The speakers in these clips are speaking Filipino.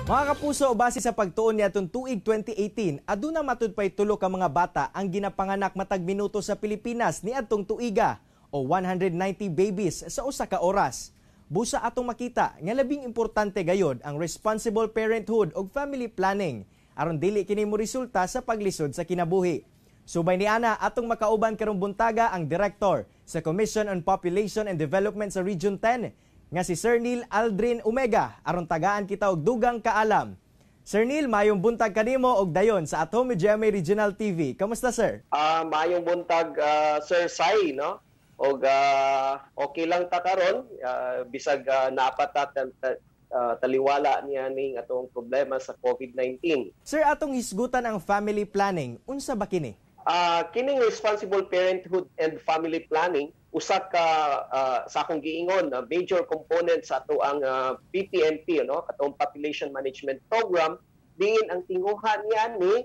Mga kapuso, base sa pagtuon niya itong tuig 2018, aduna matud pa'y tulo ka mga bata ang ginapanganak matag minuto sa Pilipinas ni adtong tuiga o 190 babies sa usa ka oras. Busa atong makita nga labing importante gayod ang responsible parenthood o family planning aron dili kini mo resulta sa paglisod sa kinabuhi. Subay ni ana atong makauban karong buntaga ang Director sa Commission on Population and Development sa Region 10 nga si Sir Neil Aldrin Omega aron tagaan kita og dugang kaalam. Sir Neil, mayong buntag kanimo og dayon sa Atong GMA Regional TV. Kamusta, sir? Mayong buntag, Sir Sai, no? Og okay lang ta karon, bisag naapat taliwala niya ning atong problema sa COVID-19. Sir, atong hisgutan ang family planning. Unsa ba kini? Kining responsible parenthood and family planning usa ka sa akong giingon major component sa ato ang PPMP, no, katong Population Management Program, diin ang tinguha niya ni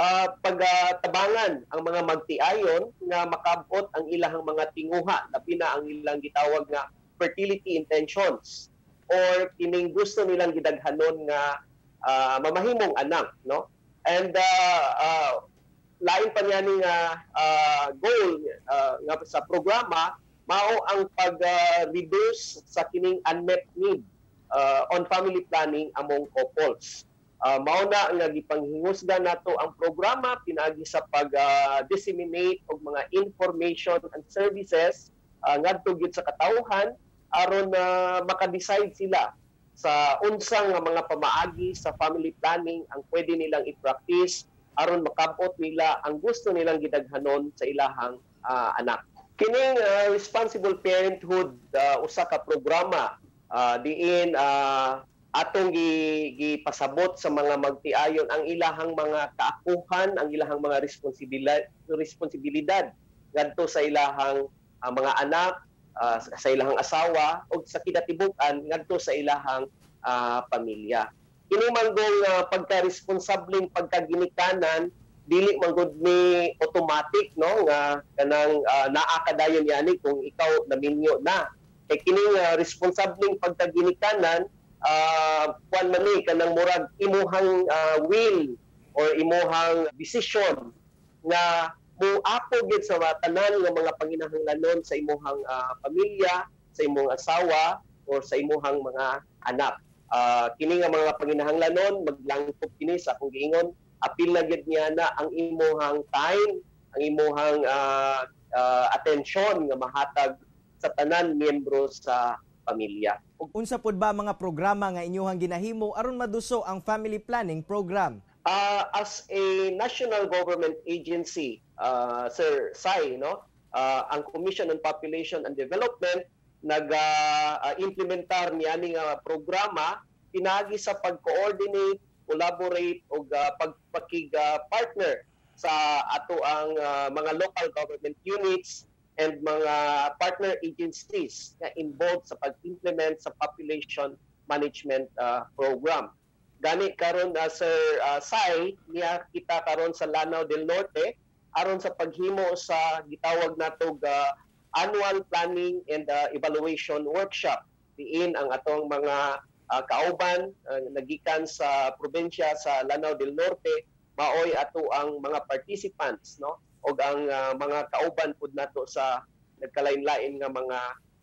pagtabangan ang mga magtiayon nga makabot ang ilahang mga tinguha, labi na ang ilang gitawag nga fertility intentions or kining gusto nilang gidaghanon nga mamahimong anak, no. And lain pa niya nga goal nga sa programa mao ang pag-reduce sa kining unmet need on family planning among couples. Mao na nga gipanghingusgan nato ang programa pinagi sa pag-disseminate og mga information and services ngadto gyud sa katawhan aron maka-decide sila sa unsang mga pamaagi sa family planning ang pwede nilang i-practice aron makabot nila ang gusto nilang gidaghanon sa ilahang anak. Kining responsible parenthood usa ka programa diin atong gipasabot sa mga magtiayon ang ilahang mga kaakuhan, ang ilahang mga responsibilidad ngadto sa ilahang mga anak, sa ilahang asawa o sa kinatibuk-an ngadto sa ilahang pamilya. Kini manggong pagka-responsableng pagkaginikanan dili manggod ni automatic, no, nga kanang naa kadayon yani kung ikaw naminyo na kay kining responsableng pagkaginikanan kuan man ni kanang murag imuhang will or imuhang decision nga muapo gid sa tanan nga mga panginahanglanon sa imuhang pamilya, sa imong asawa or sa imuhang mga anak. Kini nga mga panginahanglanon maglangkop kini sa akong giingon apil na gid niya na ang imuhang time, ang imuhang atensyon nga mahatag sa tanan miyembro sa pamilya. Unsa pod ba mga programa nga inyong ginahimo aron maduso ang family planning program? As a national government agency, Sir Sai, no, ang Commission on Population and Development nag-implementar niya nga programa pinagi sa pag-coordinate, collaborate o pagpakig-partner sa ato ang mga local government units and mga partner agencies na involved sa pag-implement sa population management program. Gani karon Sir Sai, niya kita karon sa Lanao del Norte aron sa paghimo sa gitawag natog annual planning and evaluation workshop. Diin ang atong mga kauban nagikan sa probinsya sa Lanao del Norte maoy ato ang mga participants, no, og ang mga kauban pud nato sa nagkalain-lain nga mga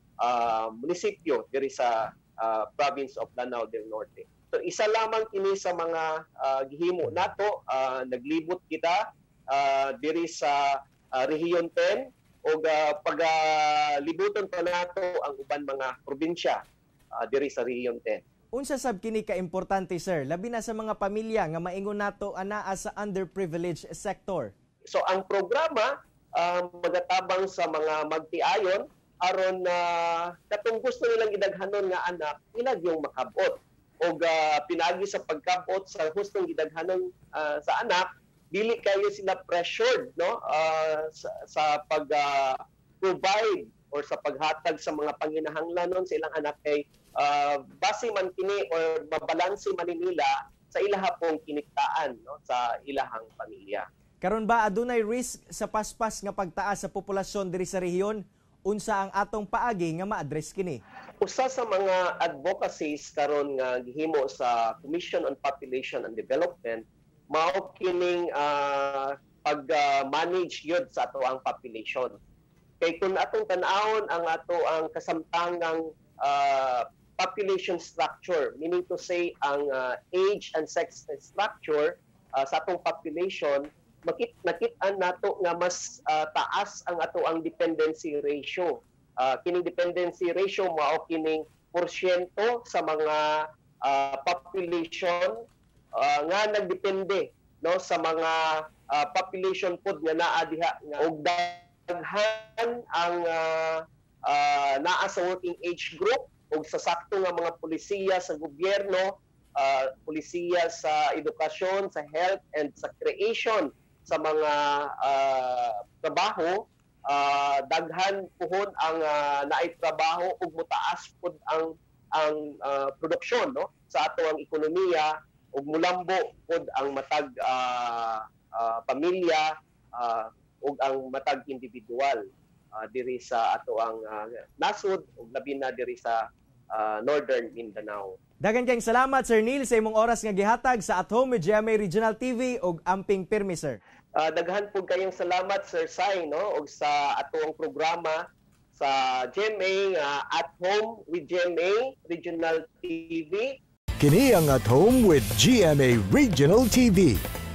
munisipyo diri sa province of Lanao del Norte. So isa lamang kini sa mga gihimo nato, naglibot kita diri sa Rehiyon 10 o paglibuton pa nato ang uban mga probinsya diri sa Rehiyon 10. Unsa sab kini ka importante, sir, labi na sa mga pamilya nga maingon nato anaa sa underprivileged sector? So ang programa magatabang sa mga magtiayon aron katong gusto nilang gidaghanon nga anak ilag yung makabot o pinagi sa pagkabot sa hustong gidaghanon sa anak dili kayo sila pressured, no, sa pag provide or sa paghatag sa mga panginahanglanon sa ilang anak kay base man kini or mabalanse man nila sa ilaha pong kiniktaan, no, sa ilahang pamilya. Karon ba adunay risk sa paspas nga pagtaas sa populasyon diri sa rehiyon Unsa ang atong paagi nga ma-address kini? Usa sa mga advocacies karon nga gihimo sa Commission on Population and Development mao kining pag-manage yun sa ato ang population. Kay kung atong tan-awon ang ato ang kasamtangang population structure, meaning to say ang age and sex structure sa atong population, nakit-an nato nga mas taas ang ato ang dependency ratio. Kining dependency ratio mao kining porsyento sa mga population nga nagdepende no sa mga population pod nga naa diha nga og daghan ang naa sa working age group ug sa sakto nga mga pulisiya sa gobyerno, pulisiya sa edukasyon, sa health and sa creation sa mga trabaho, daghan puhon ang naay trabaho ug motaas pud ang produksyon no sa ato ang ekonomiya ug mulambo pud ang matag pamilya ug ang matag individual diri sa ato ang nasud ug labi na diri sa Northern Mindanao. Daghang kayong salamat Sir Neil sa imong oras nga gihatag sa At Home with GMA Regional TV ug amping pirmi sir. Daghan po kayong salamat Sir Sai no og sa atong programa sa GMA At Home with GMA Regional TV. Kini ang At Home with GMA Regional TV.